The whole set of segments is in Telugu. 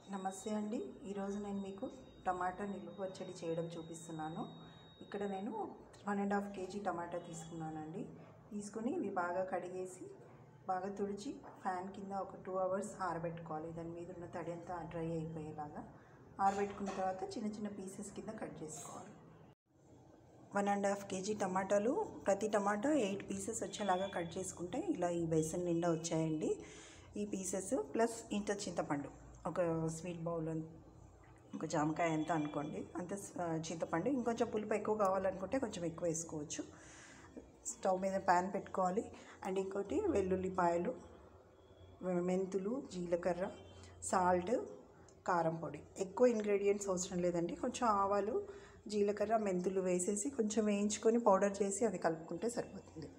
నమస్తే అండి. ఈరోజు నేను మీకు టమాటా నిలువ పచ్చడి చేయడం చూపిస్తున్నాను. ఇక్కడ నేను 1.5 kg టమాటా తీసుకున్నానండి. తీసుకొని ఇవి బాగా కడిగేసి బాగా తుడిచి ఫ్యాన్ కింద ఒక 2 hours ఆరబెట్టుకోవాలి. దాని మీద ఉన్న తడి అంతా డ్రై అయిపోయేలాగా ఆరబెట్టుకున్న తర్వాత చిన్న చిన్న పీసెస్ కింద కట్ చేసుకోవాలి. 1.5 kg టమాటాలు, ప్రతి టమాటా 8 పీసెస్ వచ్చేలాగా కట్ చేసుకుంటే ఇలా ఈ బేసన్ నిండా వచ్చాయండి. ఈ పీసెస్ ప్లస్ ఇంత చింతపండు, ఒక స్వీట్ బౌల్, ఒక జామకాయ ఎంత అనుకోండి అంత చింతపండు. ఇంకొంచెం పులుపు ఎక్కువ కావాలనుకుంటే కొంచెం ఎక్కువ వేసుకోవచ్చు. స్టవ్ మీద ప్యాన్ పెట్టుకోవాలి. అండ్ ఇంకోటి వెల్లుల్లిపాయలు, మెంతులు, జీలకర్ర, సాల్ట్, కారం పొడి. ఎక్కువ ఇంగ్రీడియంట్స్ అవసరం లేదండి. కొంచెం ఆవాలు, జీలకర్ర, మెంతులు వేసేసి కొంచెం వేయించుకొని పౌడర్ చేసి అది కలుపుకుంటే సరిపోతుంది.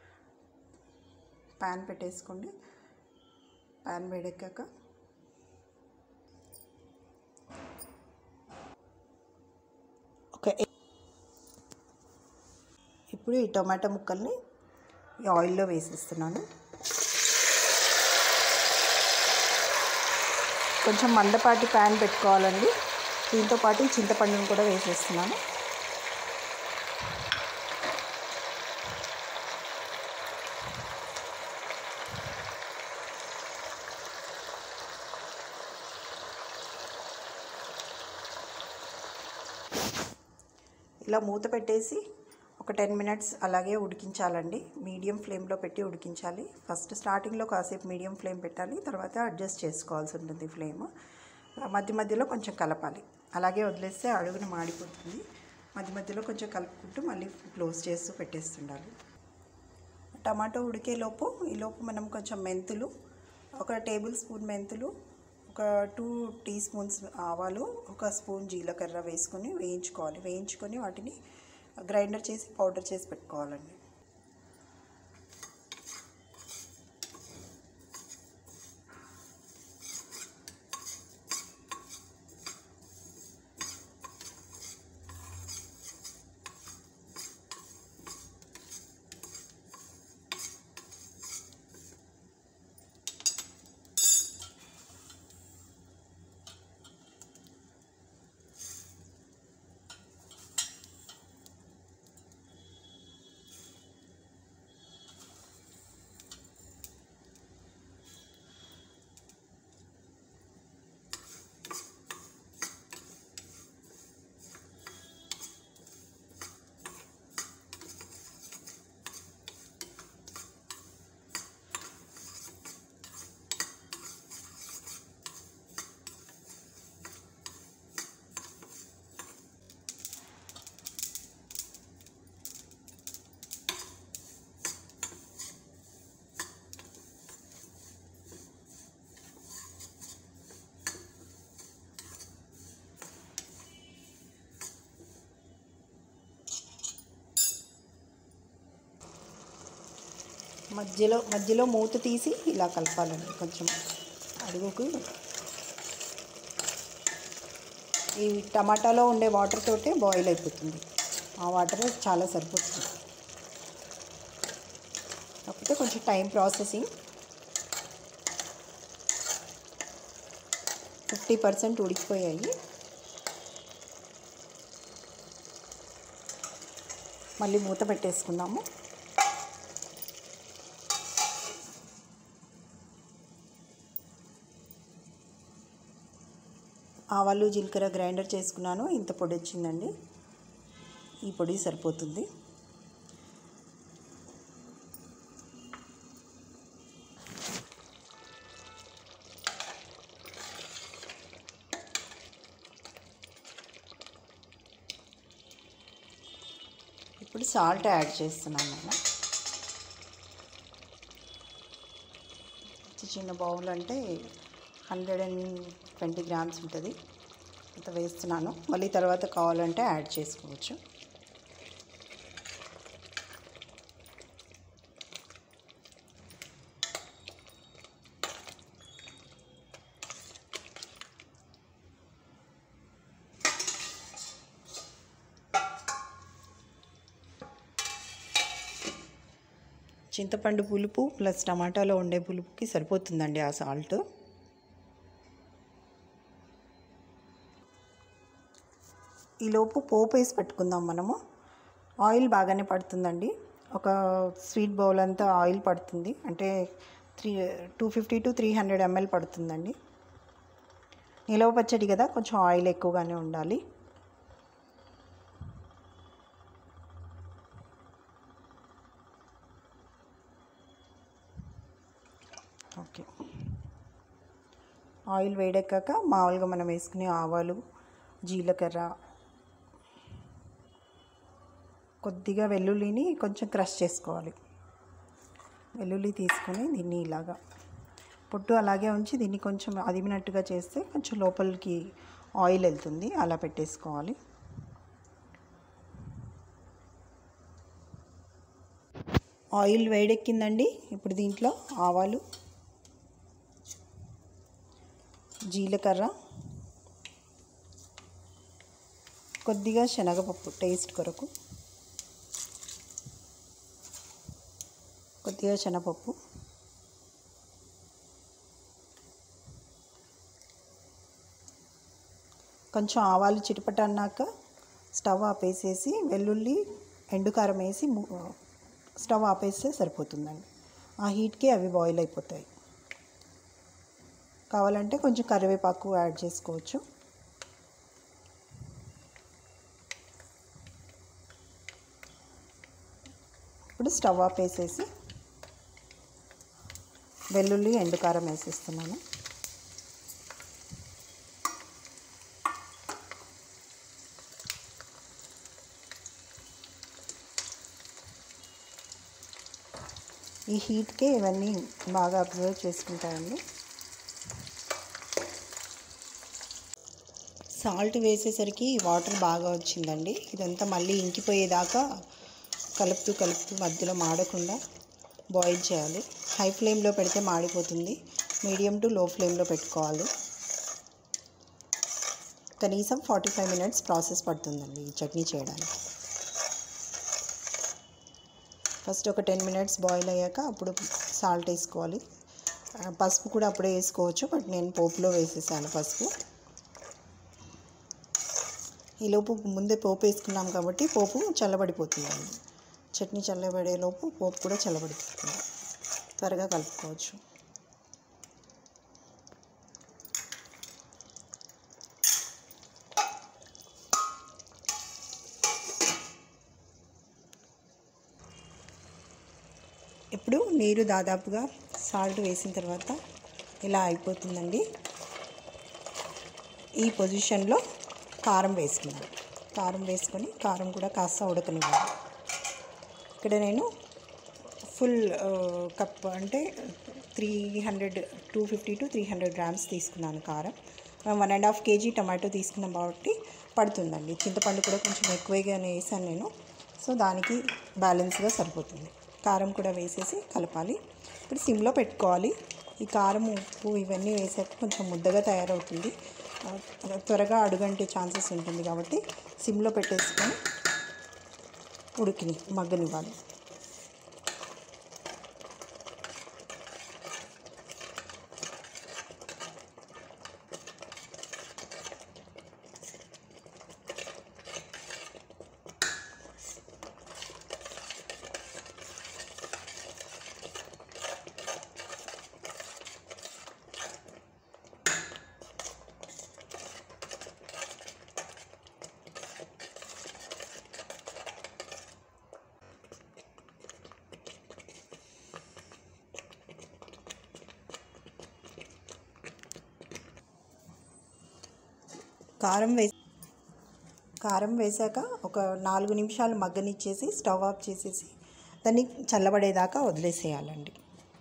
ప్యాన్ పెట్టేసుకోండి. ప్యాన్ వేడెక్కాక ఇప్పుడు ఈ టమాటా ముక్కల్ని ఈ ఆయిల్లో వేసేస్తున్నాను. కొంచెం మందపాటి ప్యాన్ పెట్టుకోవాలండి. దీంతో పాటు చింతపండును కూడా వేసేస్తున్నాను. ఇలా మూత పెట్టేసి ఒక 10 minutes అలాగే ఉడికించాలండి. మీడియం ఫ్లేమ్లో పెట్టి ఉడికించాలి. ఫస్ట్ స్టార్టింగ్లో కాసేపు మీడియం ఫ్లేమ్ పెట్టాలి, తర్వాత అడ్జస్ట్ చేసుకోవాల్సి ఉంటుంది ఫ్లేమ్. మధ్య మధ్యలో కొంచెం కలపాలి. అలాగే వదిలేస్తే అడుగున మాడిపోతుంది. మధ్య మధ్యలో కొంచెం కలుపుకుంటూ మళ్ళీ క్లోజ్ చేస్తూ పెట్టేస్తుండాలి. టమాటో ఉడికేలోపు ఈలోపు మనం కొంచెం మెంతులు, ఒక టేబుల్ స్పూన్ మెంతులు, ఒక 2 teaspoons ఆవాలు, ఒక స్పూన్ జీలకర్ర వేసుకొని వేయించుకోవాలి. వేయించుకొని వాటిని గ్రైండర్ చేసి పౌడర్ చేసి పెట్టుకోవాలండి. మధ్యలో మూత తీసి ఇలా కలపాలండి. కొంచెం అడుగుకు ఈ టమాటాలో ఉండే వాటర్ తోటే బాయిల్ అయిపోతుంది. ఆ వాటర్ చాలా సరిపోతుంది. కాకపోతే కొంచెం టైం ప్రాసెసింగ్. 50% ఉడికిపోయాయి. మళ్ళీ మూత పెట్టేసుకుందాము. ఆవాలు, జీలకర్ర గ్రైండర్ చేసుకున్నాను. ఇంత పొడి వచ్చిందండి. ఈ పొడి సరిపోతుంది. ఇప్పుడు సాల్ట్ యాడ్ చేస్తున్నాను. చిన్న బౌల్ అంటే 120 grams ఉంటుంది. అంత వేస్తున్నాను. మళ్ళీ తర్వాత కావాలంటే యాడ్ చేసుకోవచ్చు. చింతపండు పులుపు ప్లస్ టమాటాలో ఉండే పులుపుకి సరిపోతుందండి ఆ సాల్ట్. ఈలోపు పోపు వేసి పెట్టుకుందాం మనము. ఆయిల్ బాగానే పడుతుందండి. ఒక స్వీట్ బౌల్ అంతా ఆయిల్ పడుతుంది, అంటే 250 to 300 ml పడుతుందండి. నిలవ పచ్చడి కదా, కొంచెం ఆయిల్ ఎక్కువగానే ఉండాలి. ఓకే, ఆయిల్ వేడెక్కాక మామూలుగా మనం వేసుకునే ఆవాలు, జీలకర్ర, కొద్దిగా వెల్లుల్లిని కొంచెం క్రష్ చేసుకోవాలి. వెల్లుల్లి తీసుకొని దీన్ని ఇలాగా పొట్టు అలాగే ఉంచి దీన్ని కొంచెం అదిమినట్టుగా చేస్తే కొంచెం లోపలికి ఆయిల్ వెళ్తుంది. అలా పెట్టేసుకోవాలి. ఆయిల్ వేడెక్కిందండి. ఇప్పుడు దీంట్లో ఆవాలు, జీలకర్ర, కొద్దిగా శనగపప్పు టేస్ట్ కొరకు, కొద్దిగా శనగపప్పు, కొంచెం ఆవాలు చిటపట అన్నాక స్టవ్ ఆపేసేసి వెల్లుల్లి, ఎండుకారం వేసి స్టవ్ ఆపేస్తే సరిపోతుందండి. ఆ హీట్కి అవి బాయిల్ అయిపోతాయి. కావాలంటే కొంచెం కరివేపాకు యాడ్ చేసుకోవచ్చు. ఇప్పుడు స్టవ్ ఆపేసేసి వెల్లుల్లి, ఎండుకారం వేసేస్తున్నాను. ఈ హీట్కే ఇవన్నీ బాగా అబ్జర్వ్ చేసుకుంటాయండి. సాల్ట్ వేసేసరికి వాటర్ బాగా వచ్చిందండి. ఇదంతా మళ్ళీ ఇంకిపోయేదాకా కలుపుతూ మధ్యలో మాడకుండా బాయిల్ చేయాలి. హై ఫ్లేమ్లో పెడితే మాడిపోతుంది. మీడియం టు లో ఫ్లేమ్లో పెట్టుకోవాలి. కనీసం 45 minutes ప్రాసెస్ పడుతుందండి ఈ చట్నీ చేయడానికి. ఫస్ట్ ఒక 10 minutes బాయిల్ అయ్యాక అప్పుడు సాల్ట్ వేసుకోవాలి. పసుపు కూడా అప్పుడే వేసుకోవచ్చు, బట్ నేను పోపులో వేసేసాను పసుపు. ఈలోపు ముందే పోపు వేసుకున్నాం కాబట్టి పోపు చల్లబడిపోతుందండి. చట్నీ చల్లబడేలోపు పోపు కూడా చల్లబడిపోతుంది. త్వరగా కలుపుకోవచ్చు. ఇప్పుడు నీరు దాదాపుగా సాల్ట్ వేసిన తర్వాత ఇలా అయిపోతుందండి. ఈ పొజిషన్లో కారం వేసుకున్నాను. కారం వేసుకొని కారం కూడా కాస్త ఉడకనివ్వాలి. ఇక్కడ నేను ఫుల్ కప్ అంటే 250 to 300 grams తీసుకున్నాను కారం. 1.5 kg టమాటో తీసుకున్నాం కాబట్టి పడుతుందండి. చింతపండు కూడా కొంచెం ఎక్కువగానే వేసాను నేను, సో దానికి బ్యాలెన్స్గా సరిపోతుంది. కారం కూడా వేసేసి కలపాలి. ఇప్పుడు సిమ్లో పెట్టుకోవాలి. ఈ కారం, ఉప్పు ఇవన్నీ వేసాక కొంచెం ముద్దగా తయారవుతుంది. త్వరగా అడుగంటే ఛాన్సెస్ ఉంటుంది కాబట్టి సిమ్లో పెట్టేసుకొని మగ్గనివ్వాలి. కారం వేసాక ఒక 4 నిమిషాలు మగ్గనిచ్చేసి స్టవ్ ఆఫ్ చేసేసి దాన్ని చల్లబడేదాకా వదిలేసేయాలండి.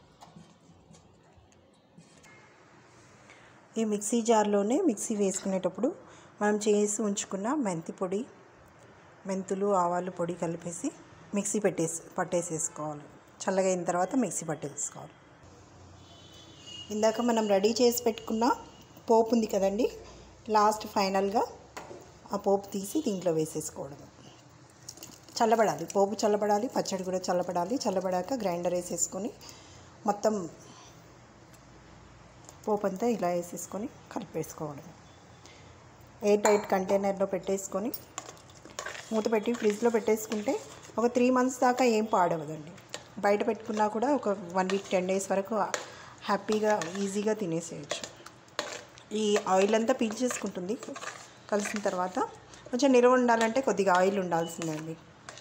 ఈ మిక్సీ జార్లోనే మిక్సీ వేసుకునేటప్పుడు మనం చేసి ఉంచుకున్న మెంతి పొడి, మెంతులు, ఆవాలు పొడి కలిపేసి మిక్సీ పట్టేసేసుకోవాలి. చల్లగా అయిన తర్వాత మిక్సీ పట్టేసుకోవాలి. ఇందాక మనం రెడీ చేసి పెట్టుకున్న పోపు ఉంది కదండి, లాస్ట్ ఫైనల్గా ఆ పోపు తీసి దీంట్లో వేసేసుకోవడం. చల్లబడాలి, పోపు చల్లబడాలి, పచ్చడి కూడా చల్లబడాలి. చల్లబడాక గ్రైండర్ వేసేసుకొని మొత్తం పోపు అంతా ఇలా వేసేసుకొని కలిపేసుకోవడం. ఎయిర్ టైట్ కంటైనర్లో పెట్టేసుకొని మూత పెట్టి ఫ్రిడ్జ్లో పెట్టేసుకుంటే ఒక 3 months దాకా ఏం పాడవదండి. బయట పెట్టుకున్నా కూడా ఒక 1 week 10 days వరకు హ్యాపీగా ఈజీగా తినేసేయచ్చు. ఈ ఆయిల్ అంతా పీల్చేసుకుంటుంది. కలిసిన తర్వాత కొంచెం నిల్వ ఉండాలంటే కొద్దిగా ఆయిల్ ఉండాల్సిందండి.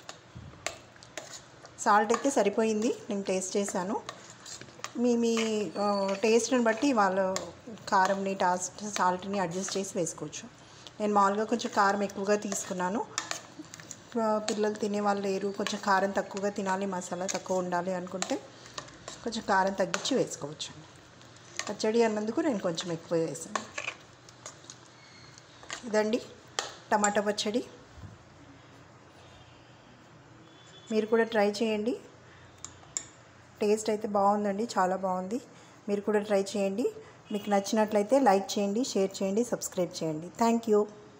సాల్ట్ అయితే సరిపోయింది, నేను టేస్ట్ చేశాను. మీ టేస్ట్ని బట్టి వాళ్ళు కారంని సాల్ట్ని అడ్జస్ట్ చేసి వేసుకోవచ్చు. నేను మామూలుగా కొంచెం కారం ఎక్కువగా తీసుకున్నాను. పిల్లలు తినేవాళ్ళు లేరు, కొంచెం కారం తక్కువగా తినాలి, మసాలా తక్కువ ఉండాలి అనుకుంటే కొంచెం కారం తగ్గించి వేసుకోవచ్చు. పచ్చడి అన్నందుకు నేను కొంచెం ఎక్కువ వేసాను. ఇదండి టమాటా పచ్చడి. మీరు కూడా ట్రై చేయండి. టేస్ట్ అయితే బాగుందండి, చాలా బాగుంది. మీరు కూడా ట్రై చేయండి. మీకు నచ్చినట్లయితే లైక్ చేయండి, షేర్ చేయండి, సబ్స్క్రైబ్ చేయండి. Thank you.